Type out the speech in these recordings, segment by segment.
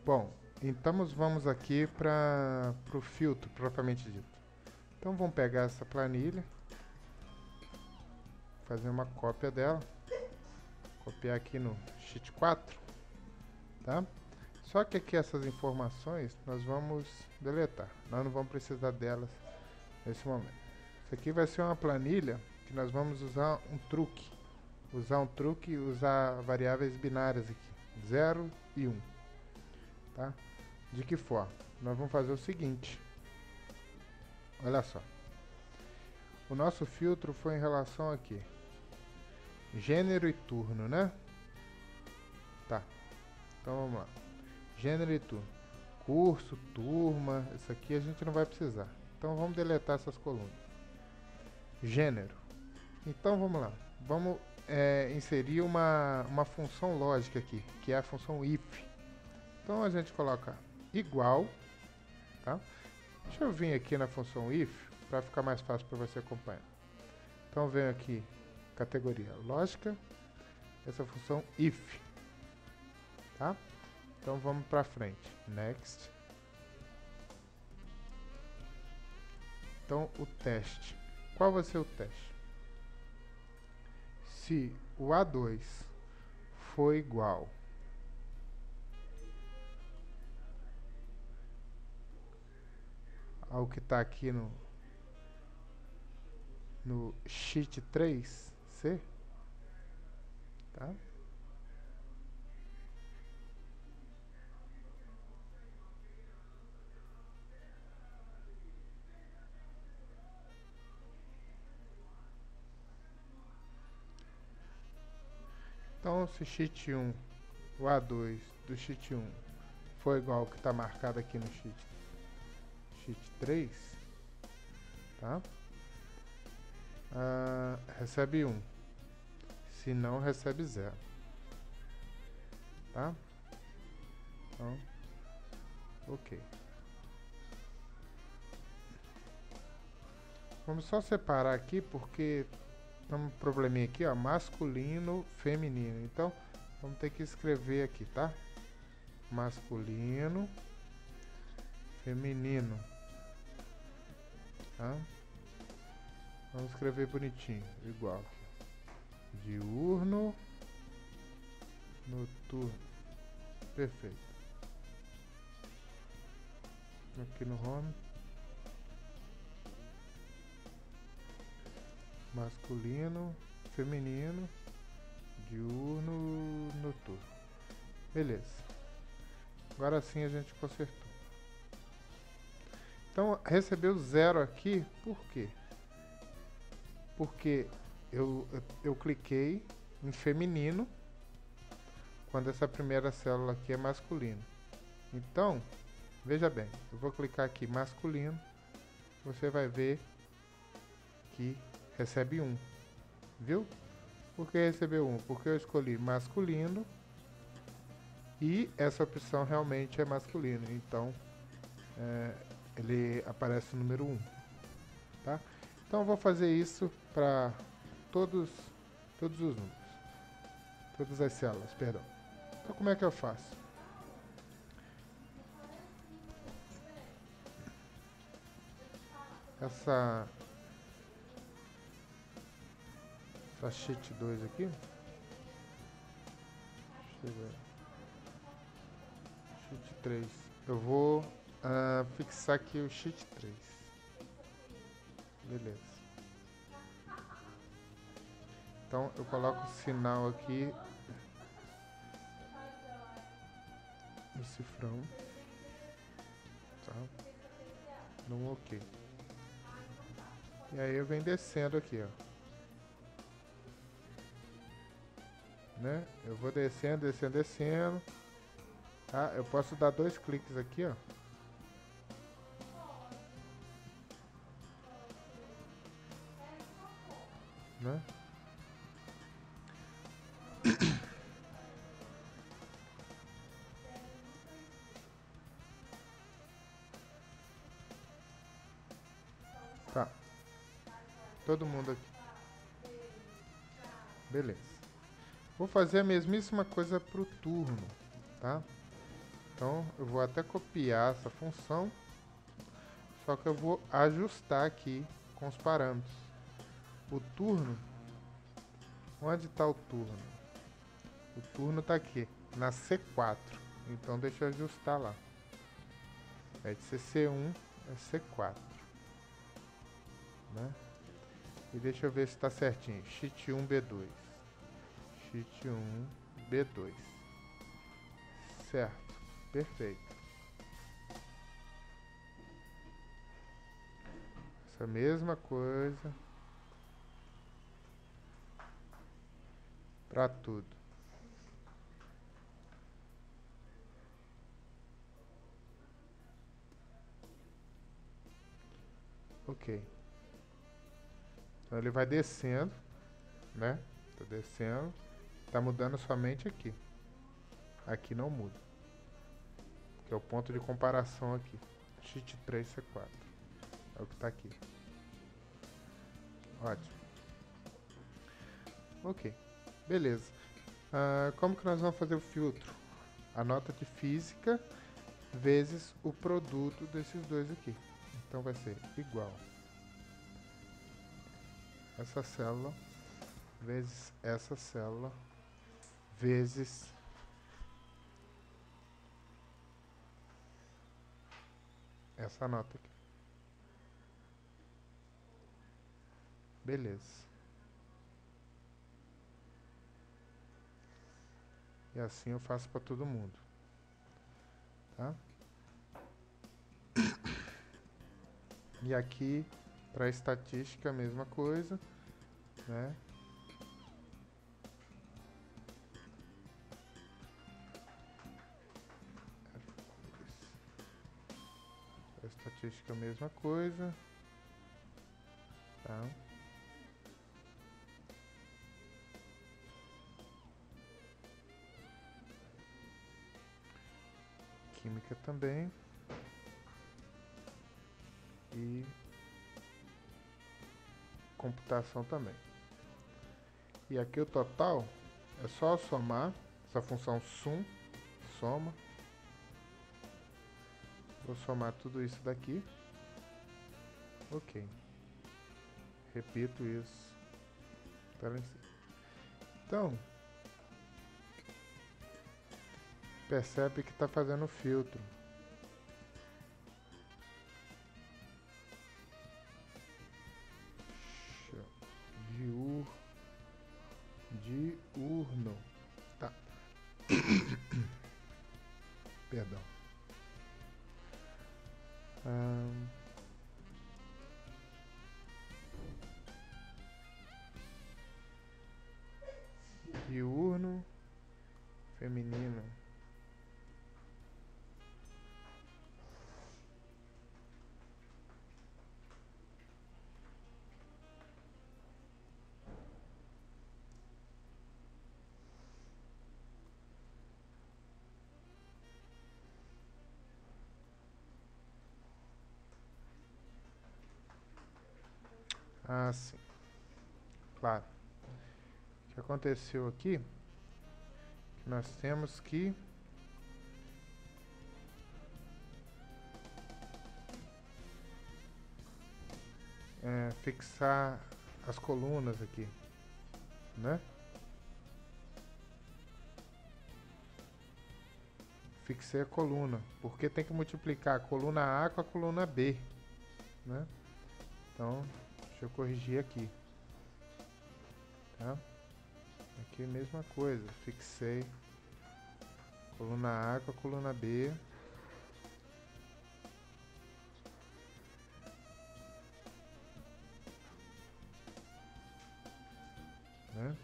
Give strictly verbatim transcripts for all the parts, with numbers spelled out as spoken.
Bom, então vamos aqui para o filtro propriamente dito. Então vamos pegar essa planilha, fazer uma cópia dela, copiar aqui no sheet quatro, tá? Só que aqui essas informações nós vamos deletar, nós não vamos precisar delas nesse momento. Isso aqui vai ser uma planilha que nós vamos usar um truque, usar um truque e usar variáveis binárias aqui, zero e um, tá? De que forma? Nós vamos fazer o seguinte, olha só, o nosso filtro foi em relação aqui, gênero e turno, né? Tá, então vamos lá, gênero e turno, curso, turma, isso aqui a gente não vai precisar, então vamos deletar essas colunas. Gênero, então vamos lá, vamos é, inserir uma, uma função lógica aqui, que é a função if. Então a gente coloca igual, tá? Deixa eu vir aqui na função if, para ficar mais fácil para você acompanhar. Então venho aqui, categoria lógica, essa função if, tá? Então vamos para frente, next. Então o teste, qual vai ser o teste? Se o A dois for igual ao que está aqui no, no sheet três C, tá? Então se sheet um, o A dois do sheet um for igual ao que está marcado aqui no sheet, sheet três, tá? Ah, recebe um, se não recebe zero, tá? Então, ok. Vamos só separar aqui porque tem um probleminha aqui, ó, masculino, feminino. Então, vamos ter que escrever aqui, tá? Masculino, feminino, tá? Vamos escrever bonitinho, igual aqui. Diurno, noturno, perfeito. Aqui no home, masculino, feminino, diurno, noturno. Beleza. Agora sim a gente consertou. Então recebeu zero aqui, por quê? Porque eu, eu, eu cliquei em feminino quando essa primeira célula aqui é masculino. Então, veja bem, eu vou clicar aqui masculino, você vai ver que recebe um, viu? Por que recebeu um? Porque eu escolhi masculino e essa opção realmente é masculino, então é, ele aparece o número um, tá? Então eu vou fazer isso para todos, todos os números, todas as células, perdão. Então como é que eu faço? Essa, essa sheet dois aqui, deixa eu ver, sheet três, eu vou uh, fixar aqui o sheet três, beleza. Então eu coloco o sinal aqui no cifrão, tá? No ok. E aí eu venho descendo aqui, ó. Né? Eu vou descendo, descendo, descendo. Tá? Eu posso dar dois cliques aqui, ó. Né? Tá. Todo mundo aqui. Beleza. Vou fazer a mesmíssima coisa pro turno, tá? Então eu vou até copiar essa função, só que eu vou ajustar aqui com os parâmetros. O turno, onde está o turno? O turno está aqui, na C quatro. Então deixa eu ajustar lá. É de ser C um, é C quatro. Né? E deixa eu ver se está certinho. Sheet um B dois. Sheet um B dois. Certo. Perfeito. Essa mesma coisa para tudo. Ok. Então ele vai descendo, né? Tá descendo. Tá mudando somente aqui. Aqui não muda. Que é o ponto de comparação aqui. Sheet três C quatro. É o que tá aqui. Ótimo. Ok. Beleza. Ah, como que nós vamos fazer o filtro? A nota de física vezes o produto desses dois aqui. Então vai ser igual essa célula vezes essa célula vezes essa nota aqui. Beleza. E assim eu faço para todo mundo. Tá? E aqui, para estatística, a mesma coisa, né? Para estatística, a mesma coisa, tá? Química também. E computação também. E aqui o total é só somar essa função sum, soma. Vou somar tudo isso daqui. Ok. Repito isso. Então, percebe que está fazendo filtro. Diur, diurno. Tá. Perdão. Hum. Diurno, feminino. Ah, sim. Claro. O que aconteceu aqui? Que nós temos que é, fixar as colunas aqui, né? Fixei a coluna, porque tem que multiplicar a coluna A com a coluna B, né? Então, deixa eu corrigir aqui, tá? Aqui mesma coisa, fixei coluna A com a coluna B. Né?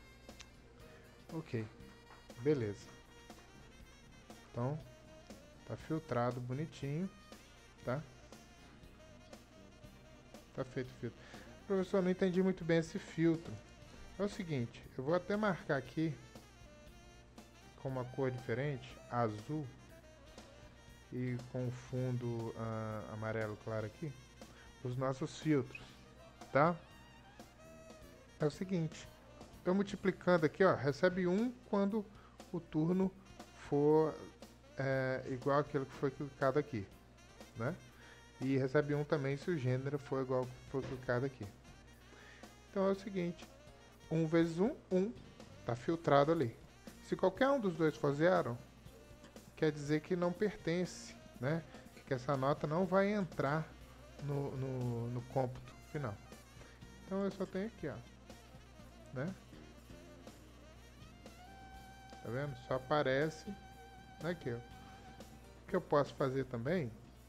Ok, beleza. Então, tá filtrado bonitinho, tá? Tá feito o filtro. Professor, não entendi muito bem esse filtro. É o seguinte, eu vou até marcar aqui com uma cor diferente, azul, e com o fundo uh, amarelo claro aqui, os nossos filtros, tá? É o seguinte, eu multiplicando aqui, ó, recebe um quando o turno for é igual aquele que foi clicado aqui, né? E recebe um também se o gênero for igual ao que foi clicado aqui. Então é o seguinte, um vezes um, um, tá filtrado ali. Se qualquer um dos dois for zero, quer dizer que não pertence, né? Que essa nota não vai entrar no, no, no cômputo final. Então eu só tenho aqui, ó, né? Tá vendo? Só aparece aqui, ó. O que eu posso fazer também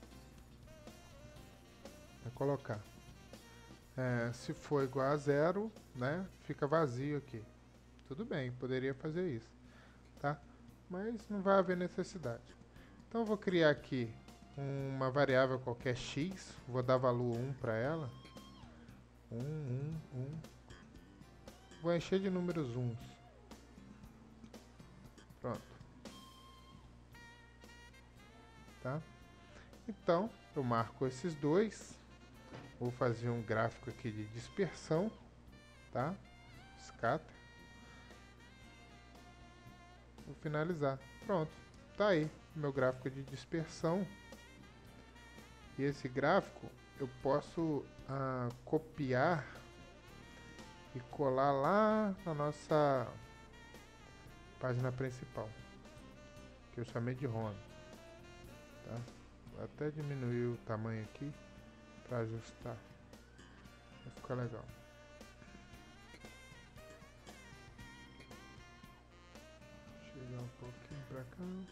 é colocar, é, se for igual a zero, né? Fica vazio aqui. Tudo bem, poderia fazer isso, tá? Mas não vai haver necessidade. Então eu vou criar aqui uma variável qualquer x, vou dar valor um para ela. um, um, um. Vou encher de números uns. Pronto. Tá? Então, eu marco esses dois. Vou fazer um gráfico aqui de dispersão, tá? Scatter. Vou finalizar. Pronto. Tá aí meu gráfico de dispersão. E esse gráfico eu posso ah, copiar e colar lá na nossa página principal, que eu chamei de home, tá? Vou até diminuir o tamanho aqui para ajustar, vai ficar legal. Chegar um pouquinho para cá.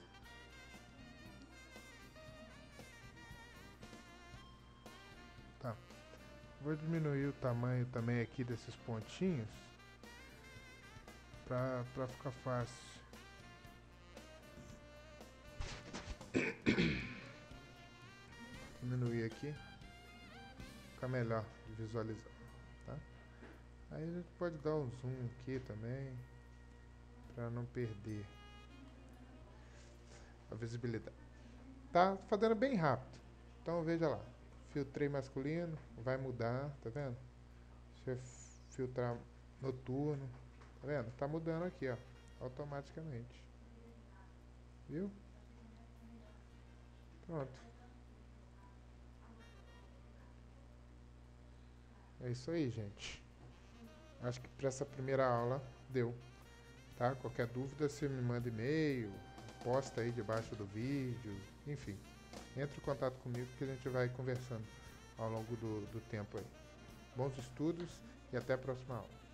Tá. Vou diminuir o tamanho também aqui desses pontinhos para para ficar fácil. Diminuir aqui, fica melhor de visualizar, tá? Aí a gente pode dar um zoom aqui também para não perder a visibilidade. Tá fazendo bem rápido. Então veja lá, filtrei masculino, vai mudar, tá vendo? Deixa eu filtrar noturno, tá vendo? Tá mudando aqui, ó, automaticamente. Viu? Pronto. É isso aí, gente. Acho que para essa primeira aula deu, tá? Qualquer dúvida você me manda e-mail, posta aí debaixo do vídeo, enfim. Entre em contato comigo que a gente vai conversando ao longo do, do tempo aí. Bons estudos e até a próxima aula.